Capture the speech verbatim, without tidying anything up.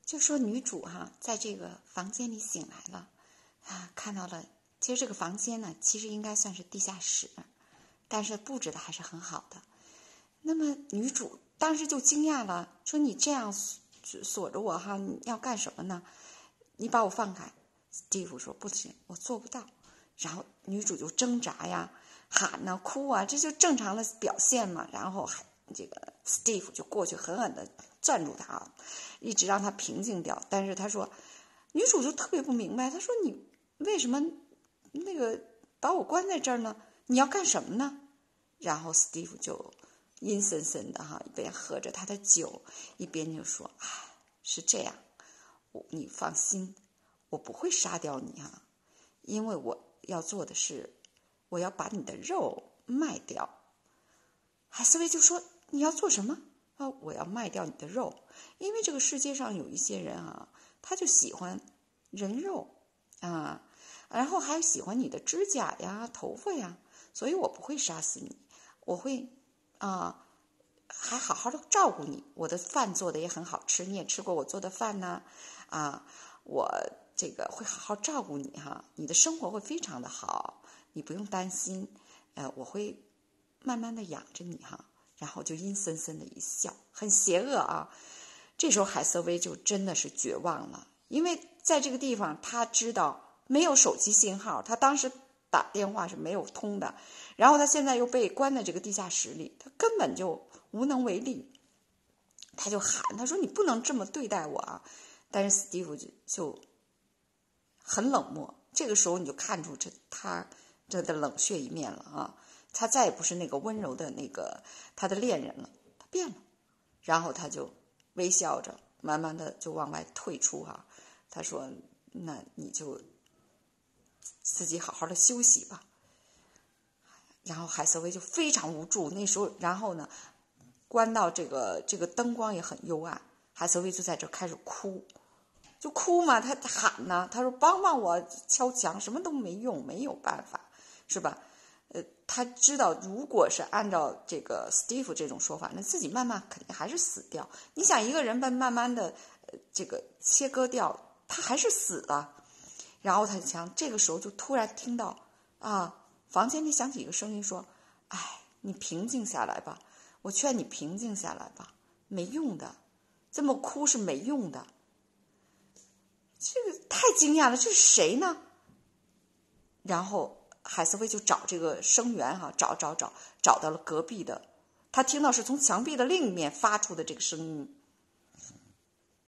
就说女主哈、啊，在这个房间里醒来了啊，看到了，其实这个房间呢，其实应该算是地下室，但是布置的还是很好的。那么女主当时就惊讶了，说你这样锁着我哈，你要干什么呢？你把我放开。史蒂夫说不行，我做不到。然后女主就挣扎呀，喊呐、哭啊，这就正常的表现嘛。然后还这个 Steve 就过去狠狠的攥住他，一直让他平静掉。但是他说，女主就特别不明白，她说你为什么那个把我关在这儿呢？你要干什么呢？然后 Steve 就阴森森的哈，一边喝着他的酒，一边就说：“啊，是这样，我你放心，我不会杀掉你哈，因为我要做的是，我要把你的肉卖掉。”海瑟薇就说：“你要做什么？啊，我要卖掉你的肉，因为这个世界上有一些人啊，他就喜欢人肉啊，然后还喜欢你的指甲呀、头发呀，所以我不会杀死你，我会啊，还好好的照顾你。我的饭做的也很好吃，你也吃过我做的饭呢，啊，我这个会好好照顾你哈，你的生活会非常的好，你不用担心，呃，我会慢慢的养着你哈。”然后就阴森森的一笑，很邪恶啊。这时候海瑟薇就真的是绝望了，因为在这个地方他知道没有手机信号，他当时打电话是没有通的，然后他现在又被关在这个地下室里，他根本就无能为力。他就喊，他说你不能这么对待我啊。但是史蒂夫就就很冷漠，这个时候你就看出这他这的冷血一面了啊。他再也不是那个温柔的那个他的恋人了，他变了。然后他就微笑着慢慢的就往外退出哈。他说那你就自己好好的休息吧。然后海瑟薇就非常无助，那时候然后呢关到这个这个灯光也很幽暗，海瑟薇就在这开始哭，就哭嘛，他喊呢，他说帮帮我，敲墙什么都没用，没有办法，是吧？呃，他知道，如果是按照这个 Steve 这种说法，那自己慢慢肯定还是死掉。你想一个人被慢慢的呃这个切割掉，他还是死了。然后他就想，这个时候就突然听到啊，房间里响起一个声音说：“哎，你平静下来吧，我劝你平静下来吧，没用的，这么哭是没用的。”这个太惊讶了，这是谁呢？然后海瑟薇就找这个声源哈、啊，找找找，找到了隔壁的，他听到是从墙壁的另一面发出的这个声音，